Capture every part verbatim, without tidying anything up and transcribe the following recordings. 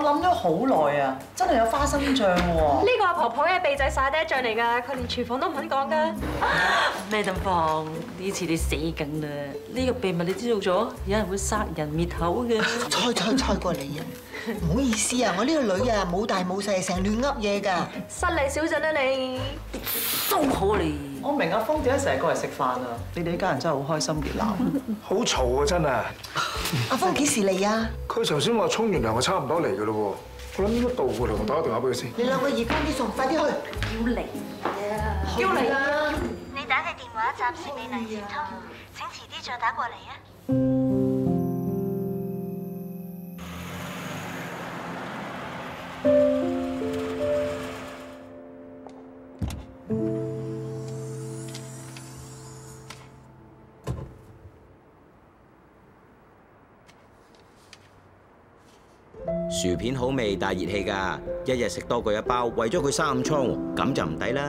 諗咗好耐啊，真係有花生醬喎。 呢個係婆婆嘅秘製沙爹醬嚟㗎，佢連廚房都唔肯講㗎。 咩咁放？呢次你死梗啦！呢個秘密你知道咗，有人會殺人滅口嘅。 猜猜猜過你啊！唔好意思啊，我呢個女啊冇大冇細，成亂噏嘢㗎。 失禮小陣啊你！ 收好你！ 我明阿峰點解成日過嚟食飯啊？你哋呢家人真係好開心熱鬧。 好嘈啊！真係。 阿峰幾時嚟啊？ 佢頭先話沖完涼，我差唔多嚟㗎咯喎。我諗應該到㗎啦，我打個電話俾佢先。 你兩個熱翻啲餸，快啲去。 要嚟啊！ 要嚟啊！ 你打嘅電話暫時未能接通，請遲啲再打過嚟啊！ 薯片好味但係熱氣㗎，一日食多過一包，為咗佢生暗瘡，咁就唔抵啦。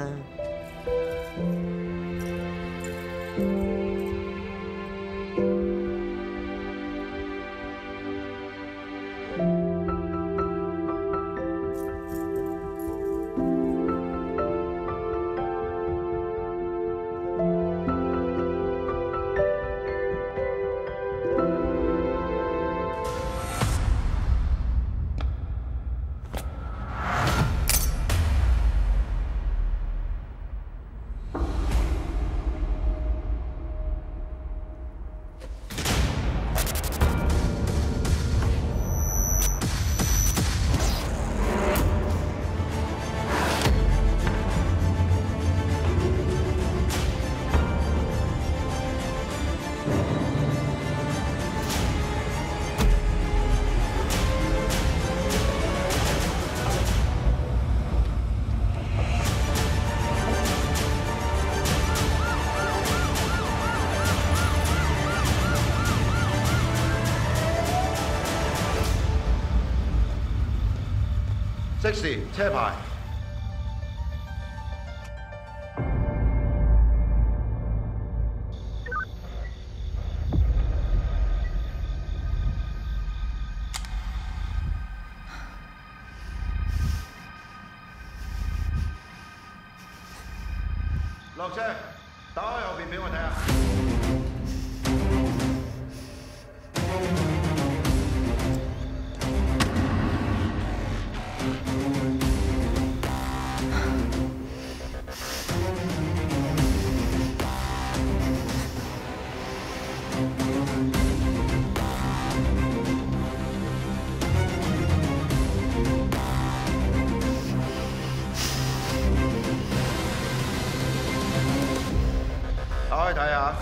即時車牌。落車，打開後邊俾我睇下。打開睇下。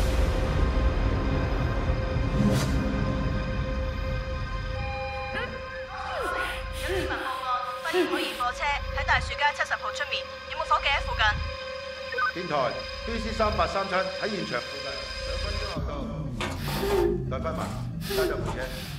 有市民報案，發現可疑貨車喺大樹街七十號出面，有冇伙計喺附近？ 電台 B C 三八三七喺現場附近，兩分鐘後到。代輝文，揸咗部車。